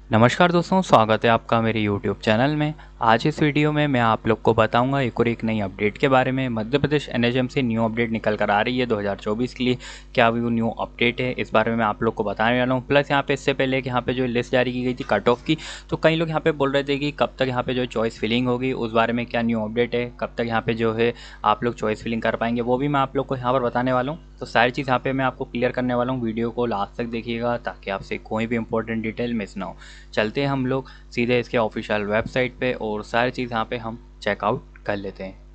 नमस्कार दोस्तों, स्वागत है आपका मेरे YouTube चैनल में। आज इस वीडियो में मैं आप लोग को बताऊंगा एक नई अपडेट के बारे में। मध्य प्रदेश एनएचएम से न्यू अपडेट निकल कर आ रही है 2024 के लिए। क्या वो न्यू अपडेट है, इस बारे में मैं आप लोग को बताने वाला हूं। प्लस यहाँ पे इससे पहले कि यहाँ पे जो लिस्ट जारी की गई थी कट ऑफ की, तो कई लोग यहाँ पे बोल रहे थे कि कब तक यहाँ पे जो चॉइस फिलिंग होगी, उस बारे में क्या न्यू अपडेट है, कब तक यहाँ पे जो है आप लोग चॉइस फिलिंग कर पाएंगे, वो भी मैं आप लोग को यहाँ पर बताने वाला हूँ। तो सारी चीज़ यहाँ पे मैं आपको क्लियर करने वाला हूँ। वीडियो को लास्ट तक देखिएगा ताकि आपसे कोई भी इंपॉर्टेंट डिटेल मिस ना हो। चलते हैं हम लोग सीधे इसके ऑफिशियल वेबसाइट पे और सारी चीज़ यहाँ पे हम चेकआउट कर लेते हैं।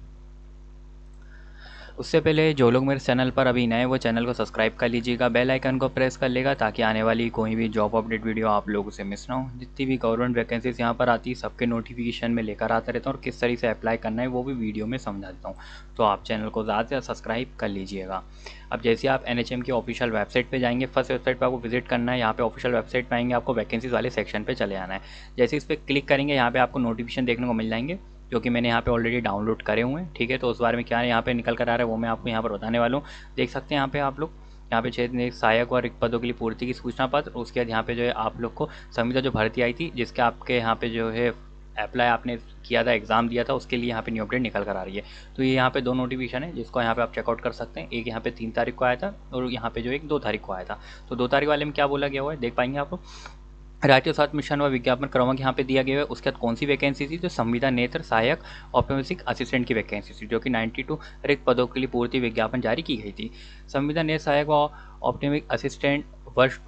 उससे पहले जो लोग मेरे चैनल पर अभी नए, वो चैनल को सब्सक्राइब कर लीजिएगा, बेल आइकन को प्रेस कर लेगा ताकि आने वाली कोई भी जॉब अपडेट वीडियो आप लोगों से मिस ना हो। जितनी भी गवर्नमेंट वैकेंसीज यहाँ पर आती है सबके नोटिफिकेशन में लेकर आता रहता हूँ और किस तरीके से अप्लाई करना है वो भी वीडियो में समझा देता हूँ। तो आप चैनल को ज़्यादा से ज़्यादा सब्सक्राइब कर लीजिएगा। अब जैसे आप एनएचएम की ऑफिशियल वेबसाइट पे जाएंगे, फर्स्ट वेबसाइट पे आपको विजिट करना है। यहाँ पे ऑफिशियल वेबसाइट पे आएंगे, आपको वैकेंसीज वाले सेक्शन पे चले आना है। जैसे इस पर क्लिक करेंगे, यहाँ पे आपको नोटिफिकेशन देखने को मिल जाएंगे जो कि मैंने यहाँ पे ऑलरेडी डाउनलोड करे हुए हैं। ठीक है, तो उस बारे में क्या यहाँ पे निकल कर आ रहा है वो मैं आपको यहाँ पर बताने वाला हूँ। देख सकते हैं यहाँ पे आप लोग, यहाँ पे क्षेत्र में सहायक और रिक्त पदों के लिए पूर्ति की सूचना पत्र। उसके बाद यहाँ पे जो है आप लोग को संविदा जो भर्ती आई थी, जिसके आपके यहाँ पे जो है अप्लाई आपने किया था, एग्जाम दिया था, उसके लिए यहाँ पे न्यू अपडेट निकल कर आ रही है। तो ये यहाँ पे दो नोटिफिकेशन है जिसको यहाँ पे आप चेकआउट कर सकते हैं। एक यहाँ पे 3 तारीख को आया था और यहाँ पे जो एक 2 तारीख को आया था। तो 2 तारीख वाले में क्या बोला गया हुआ है देख पाएंगे आप लोग। राष्ट्रीय स्वास्थ्य मिशन व विज्ञापन क्रमांक यहाँ पे दिया गया है। उसके बाद कौन सी वैकेंसी थी, तो संविदा नेत्र सहायक ऑप्टोमेट्रिक असिस्टेंट की वैकेंसी थी, जो कि 92 रिक्त पदों के लिए पूर्ति विज्ञापन जारी की गई थी। संविदा नेत्र सहायक व ऑप्टोमेट्रिक असिस्टेंट वर्ष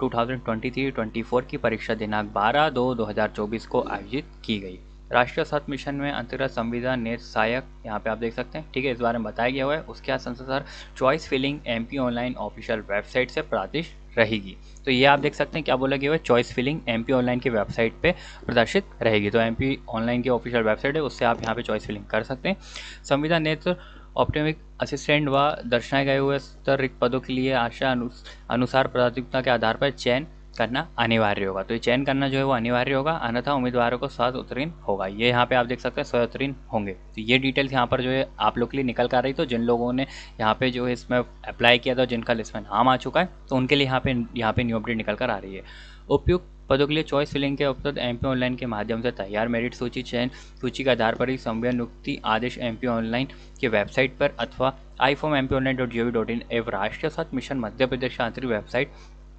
2023-24 की परीक्षा दिनांक 12/2/2024 को आयोजित की गई। राष्ट्रीय स्वास्थ्य मिशन में अंतर्गत संविदा नेत्र सहायक यहाँ पे आप देख सकते हैं। ठीक है, इस बारे में बताया गया हुआ है। उसके बाद संसार choice filling MP online official website से प्रदर्शित रहेगी। तो ये आप देख सकते हैं क्या बोला गया है, चॉइस फिलिंग एमपी ऑनलाइन की वेबसाइट पे प्रदर्शित रहेगी। तो एमपी ऑनलाइन की ऑफिशियल वेबसाइट है, उससे आप यहाँ पे चॉइस फिलिंग कर सकते हैं। संविदा नेत्र ऑप्टोमिक असिस्टेंट व दर्शाए गए हुए स्तर रिक्त पदों के लिए आशा अनुसार प्राथमिकता के आधार पर चयन करना अनिवार्य होगा। तो ये चयन करना जो है वो अनिवार्य होगा, अन्यथा उम्मीदवारों को स्वतः उत्तीर्ण होगा। ये यहाँ पे आप देख सकते हैं स्वतः उत्तीर्ण होंगे। तो ये डिटेल्स यहाँ पर जो है आप लोग के लिए निकल कर आ रही। तो जिन लोगों ने यहाँ पे जो है इसमें अप्लाई किया था, जिनका लिस्ट में नाम आ चुका है, तो उनके लिए यहाँ पे न्यू अपडेट निकल कर आ रही है। उपयुक्त पदों के लिए चॉइस फिलिंग के उपलब्ध एमपी ऑनलाइन के माध्यम से तैयार मेरिट सूची चयन सूची के आधार पर ही संविदा नियुक्ति आदेश एमपी ऑनलाइन की वेबसाइट पर अथवा iform.mponline.gov.in एवं राष्ट्रीय स्वास्थ्य मिशन मध्य प्रदेश की आंतरिक वेबसाइट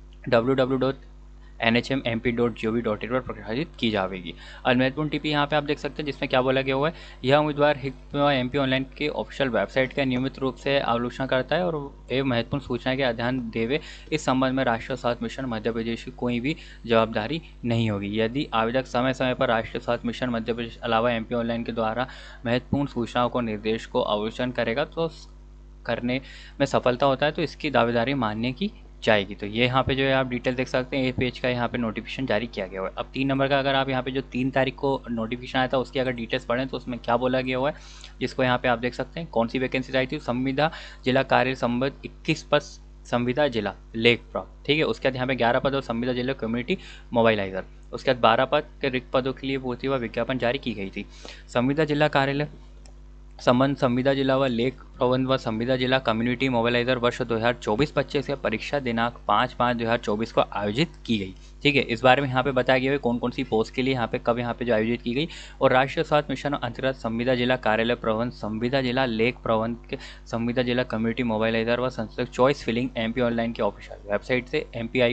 www.nhmmp.gov.in पर प्रकाशित की जाएगी। और महत्वपूर्ण टिप्पणी यहाँ पे आप देख सकते हैं जिसमें क्या बोला गया हुआ है, यह उम्मीदवार एमपी ऑनलाइन के ऑफिशियल वेबसाइट का नियमित रूप से आलोचना करता है और एक महत्वपूर्ण सूचना के अध्ययन देवे। इस संबंध में राष्ट्रीय स्वास्थ्य मिशन मध्य प्रदेश की कोई भी जवाबदारी नहीं होगी। यदि आवेदक समय समय पर राष्ट्रीय स्वास्थ्य मिशन मध्य प्रदेश अलावा एमपी ऑनलाइन के द्वारा महत्वपूर्ण सूचनाओं को निर्देश को अवलोकन करेगा तो करने में सफलता होता है, तो इसकी दावेदारी मानने की जाएगी। तो ये यहाँ पे जो है आप डिटेल देख सकते हैं। ए पेज का यहाँ पे नोटिफिकेशन जारी किया गया हुआ है। अब 3 नंबर का अगर आप यहाँ पे जो 3 तारीख को नोटिफिकेशन आया था उसकी अगर डिटेल्स पढ़ें तो उसमें क्या बोला गया हुआ है, जिसको यहाँ पे आप देख सकते हैं कौन सी वैकेंसी आई थी। संविदा जिला कार्य संबंध 21 पद संविदा जिला लेख प्राप्त। ठीक है, उसके बाद यहाँ पे 11 पद और संविदा जिला कम्युनिटी मोबाइलाइजर। उसके बाद 12 पद के रिक्त पदों के लिए पूर्ति व विज्ञापन जारी की गई थी। संविदा जिला कार्यालय संबंध संविदा जिला व लेख प्रबंध व संविदा जिला कम्युनिटी मोबाइलाइजर वर्ष 2024-25 से परीक्षा दिनांक 5/5/2024 को आयोजित की गई। ठीक है, इस बारे में यहाँ पे बताया गया है कौन कौन सी पोस्ट के लिए यहाँ पे कब यहाँ पे जो आयोजित की गई। और राष्ट्रीय स्वास्थ्य मिशन अंतर्गत संविदा जिला कार्यालय प्रबंध संविदा जिला लेख प्रबंध के संविदा जिला कम्युनिटी मोबाइलाइजर व संस्था चॉइस फिलिंग एमपी ऑनलाइन की ऑफिशियल वेबसाइट से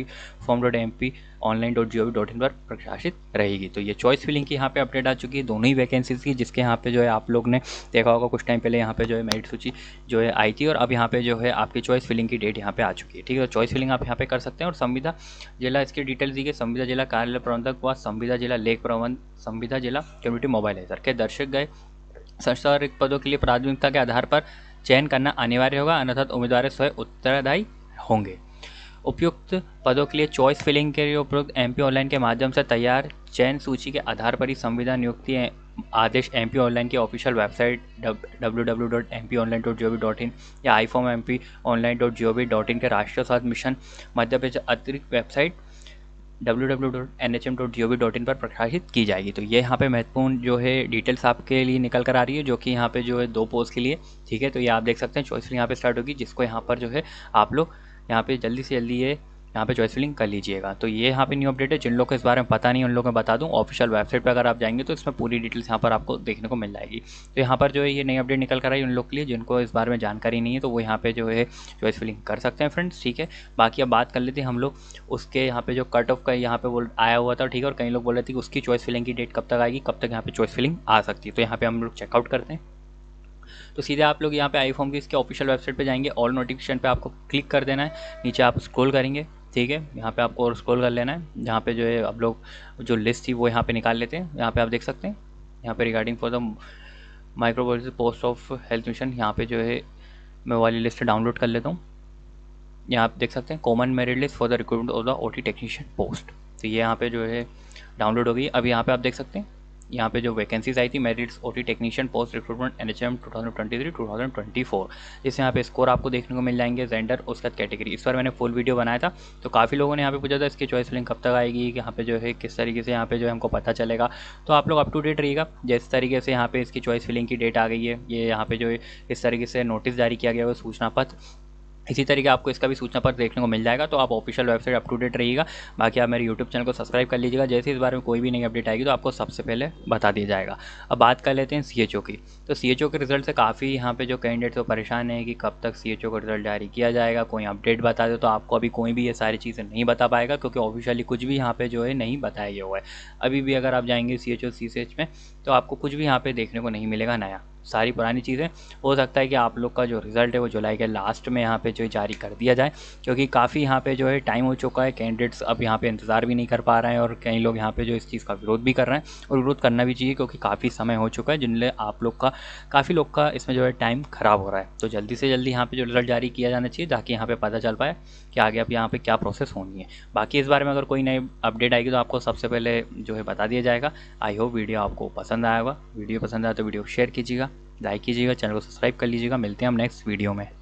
mpi.form.mp.online.gov.in पर प्रकाशित रहेगी। तो ये चॉइस फिलिंग की यहाँ पे अपडेट आ चुकी है दोनों ही वैकेंसीज की, जिसके यहाँ पे जो है आप लोग ने देखा होगा कुछ टाइम पहले यहाँ पे जो है मेरिट सूची जो है आई थी और अब यहाँ पे जो है आपकी चॉइस फिलिंग की डेट यहाँ पे आ चुकी है। ठीक है, तो चॉइस फिलिंग आप यहाँ पे कर सकते हैं। और संविदा जिला इसकी डिटेल्स दी गई, संविदा जिला कार्यालय प्रबंधक व संविदा जिला लेख प्रबंध संविदा जिला कम्युनिटी मोबाइलाइजर के दर्शक गए संस्था रिक्त पदों के लिए प्राथमिकता के आधार पर चयन करना अनिवार्य होगा, अन्यथा उम्मीदवार स्वयं उत्तरदायी होंगे। उपयुक्त पदों के लिए चॉइस फिलिंग के लिए उपयुक्त एमपी ऑनलाइन के माध्यम से तैयार चयन सूची के आधार पर ही संविदा नियुक्ति आदेश एमपी ऑनलाइन की ऑफिशियल वेबसाइट www.mponline.gov.in या iform.mponline.gov.in के राष्ट्रीय स्वास्थ्य मिशन मध्य प्रदेश अतिरिक्त वेबसाइट www.nhm.gov.in पर प्रकाशित की जाएगी। तो ये यहाँ पे महत्वपूर्ण जो है डिटेल्स आपके लिए निकल कर आ रही है, जो कि यहाँ पे जो है 2 पोस्ट के लिए। ठीक है, तो ये आप देख सकते हैं चॉइस यहाँ पे स्टार्ट होगी, जिसको यहाँ पर जो है आप लोग यहाँ पे जल्दी से जल्दी ये यहाँ पे चॉइस फिलिंग कर लीजिएगा। तो ये यहाँ पे न्यू अपडेट है, जिन लोगों को इस बारे में पता नहीं उन लोगों को बता दूँ, ऑफिशियल वेबसाइट पर अगर आप जाएंगे तो इसमें पूरी डिटेल्स यहाँ पर आपको देखने को मिल जाएगी। तो यहाँ पर जो है ये नई अपडेट निकल कर आई उन लोग के लिए जिनको इस बारे में जानकारी नहीं है, तो वो यहाँ पे जो है चॉइस फिलिंग कर सकते हैं फ्रेंड्स, ठीक है। बाकी अब बात कर लेते हैं हम लोग उसके यहाँ पे जो कट ऑफ का यहाँ पे वो आया हुआ था, ठीक है, और कई लोग बोल रहे थे कि उसकी चॉइस फिलिंग की डेट कब तक आएगी, कब तक यहाँ पे चॉइस फिलिंग आ सकती है। तो यहाँ पे हम लोग चेकआउट करते हैं। तो सीधे आप लोग यहाँ पे आईफोन की इसके ऑफिशियल वेबसाइट पे जाएंगे, ऑल नोटिफिकेशन पे आपको क्लिक कर देना है, नीचे आप स्क्रॉल करेंगे, ठीक है। यहाँ पे आपको और स्क्रॉल कर लेना है, जहाँ पे जो है आप लोग जो लिस्ट थी वो यहाँ पे निकाल लेते हैं। यहाँ पे आप देख सकते हैं, यहाँ पे regarding for the micro post of health mission, यहाँ पे जो है मैं वाली लिस्ट डाउनलोड कर लेता हूँ। यहाँ आप देख सकते हैं common merit list for the recruitment of the OT technician post, तो ये यहाँ पे जो है डाउनलोड हो गई। अब यहाँ पे आप देख सकते हैं यहाँ पे जो वैकेंसीज आई थी merits OT technician post recruitment NHM 2023-2024, जिससे यहाँ पे स्कोर आपको देखने को मिल जाएंगे, जेंडर उसका कैटेगरी। इस पर मैंने फुल वीडियो बनाया था, तो काफ़ी लोगों ने यहाँ पे पूछा था इसकी चॉइस फिलिंग कब तक आएगी, यहाँ पे जो है किस तरीके से यहाँ पे जो है हमको पता चलेगा। तो आप लोग अप टू डेट रहिएगा। जिस तरीके से यहाँ पे इसकी चॉइस फिलिंग की डेट आ गई है, ये यहाँ पे जो है इस तरीके से नोटिस जारी किया गया है सूचना पत्र, इसी तरीके आपको इसका भी सूचना पत्र देखने को मिल जाएगा। तो आप official website up to date रहिएगा। बाकी आप मेरे यूट्यूब चैनल को सब्सक्राइब कर लीजिएगा, जैसे इस बारे में कोई भी नई अपडेट आएगी तो आपको सबसे पहले बता दिया जाएगा। अब बात कर लेते हैं सीएचओ की। तो सीएचओ के रिजल्ट से काफ़ी यहाँ पे जो कैंडिडेट्स वो परेशान है कि कब तक सीएचओ का रिजल्ट जारी किया जाएगा, कोई अपडेट बता दो। तो आपको अभी कोई भी ये सारी चीज़ें नहीं बता पाएगा, क्योंकि ऑफिशियली कुछ भी यहाँ पे जो है नहीं बताया गया हुआ है। अभी भी अगर आप जाएंगे सीएचओ सीसीएच में तो आपको कुछ भी यहाँ पे देखने को नहीं मिलेगा नया, सारी पुरानी चीज़ें। हो सकता है कि आप लोग का जो रिज़ल्ट है वो जुलाई के लास्ट में यहाँ पे जो जारी कर दिया जाए, क्योंकि काफ़ी यहाँ पे जो है टाइम हो चुका है। कैंडिडेट्स अब यहाँ पे इंतज़ार भी नहीं कर पा रहे हैं, और कई लोग यहाँ पे जो इस चीज़ का विरोध भी कर रहे हैं, और विरोध करना भी चाहिए, क्योंकि काफ़ी समय हो चुका है जिनसे आप लोग का काफ़ी लोग का इसमें जो है टाइम ख़राब हो रहा है। तो जल्दी से जल्दी यहाँ पे जो रिज़ल्ट जारी किया जाना चाहिए, ताकि यहाँ पे पता चल पाए कि आगे अब यहाँ पे क्या प्रोसेस होनी है। बाकी इस बारे में अगर कोई नई अपडेट आएगी तो आपको सबसे पहले जो है बता दिया जाएगा। आई होप वीडियो आपको पसंद आया होगा। वीडियो पसंद आया तो वीडियो को शेयर कीजिएगा, लाइक कीजिएगा, चैनल को सब्सक्राइब कर लीजिएगा। मिलते हैं हम नेक्स्ट वीडियो में।